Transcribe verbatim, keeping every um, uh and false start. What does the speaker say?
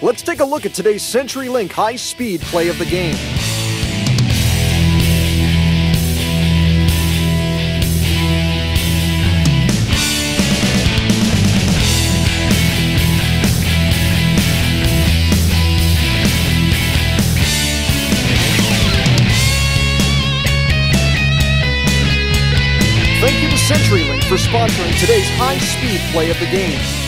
Let's take a look at today's Centurylink high-speed play of the game. Thank you to Centurylink for sponsoring today's high-speed play of the game.